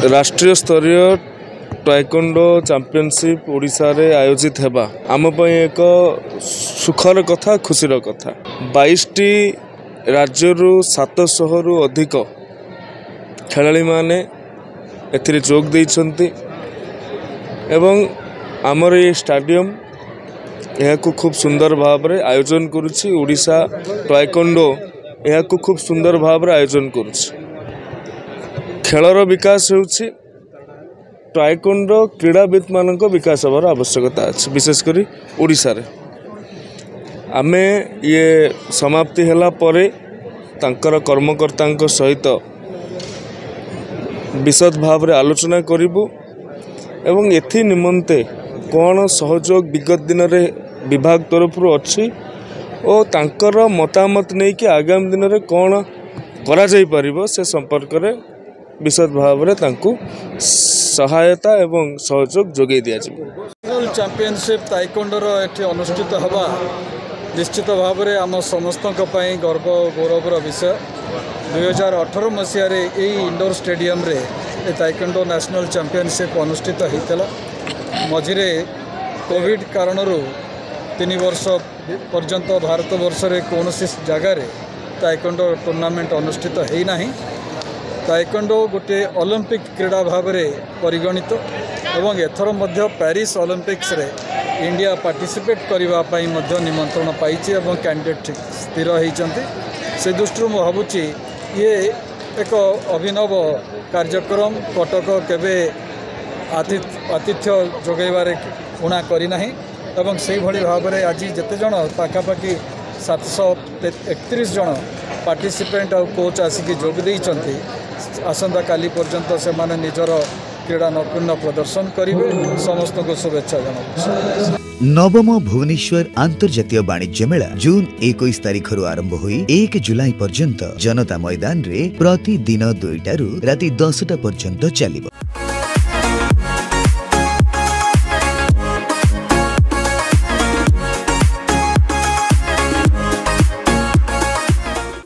राष्ट्रीय स्तरीय taekwondo championship Odisha रे आयोजित हेबा आम पई एक सुखर कथा खुशीर कथा 22टी राज्यरु 700 रु अधिक खेलाड़ी माने एथिरे जोग देइछन्ति एवं आमर ये स्टेडियम यह खूब सुंदर भाव रे आयोजन करुछि। ओडिशा टाइकोंडो यह खूब सुंदर भाव रे आयोजन करुछि। खेलर विकास होउछि टाइकोंडो क्रीड़ाविद मानक विकास हबार आवश्यकता अछि। विशेषकर ओडिशा रे आमे ये समाप्ति होला परे तांकर कर्मकर्तांक सहित विशद भाव रे आलोचना करिबु एवं एथि निमंते कौन सहयोग विगत दिन रे विभाग तरफ अच्छी और तांकर मतामत नहीं कि आगामी दिन में कौन करा जाई परिबो से संपर्क रे विशद भाव रे तांकु सहायता एवं सहयोग जोगे दिया नेशनल चैंपियनशिप टाइकोंडोर एठी अनुष्ठित हवा निश्चित भाव रे आम समस्त गर्व गौरवर विषय। 2018 मसीह इंडोर स्टेडियम रे टाइकोंडो नेशनल चैंपियनशिप अनुष्ठित होता मझिरे कोविड कारण 3 वर्ष पर्यंत भारत वर्ष रे कौन जगार टाइकोंडो टूर्नामेंट अनुष्ठित होना। टाइकोंडो गोटे ओलंपिक क्रीड़ा भाव में परिगणित एवं एथर मध्य पेरिस ओलंपिक्स रे इंडिया पार्टिसिपेट करने निमंत्रण पाई कैंडिडेट स्थिर होती से दृष्टि मैं भावुची ये एक अभिनव कार्यक्रम कटक केवे आतिथ्य जोगैबार उणा करना एवं से भाव में आज जिते जन पाखापाखि 731 जन पार्टिसिपेंट और कोच आसिक जोगदे आसंता काली पर्यंत से माने निजर क्रीड़ा नैपुण्य प्रदर्शन करेंगे। समस्त को शुभेच्छा जनाऊँ। नवम भुवनेश्वर अंतर्जातीय वाणिज्य मेला जून 21 तारिख आरंभ हुई 1 जुलाई पर्यंत जनता मैदान रे प्रतिदिन 2टारू राति 10टा पर्यंत चलिब।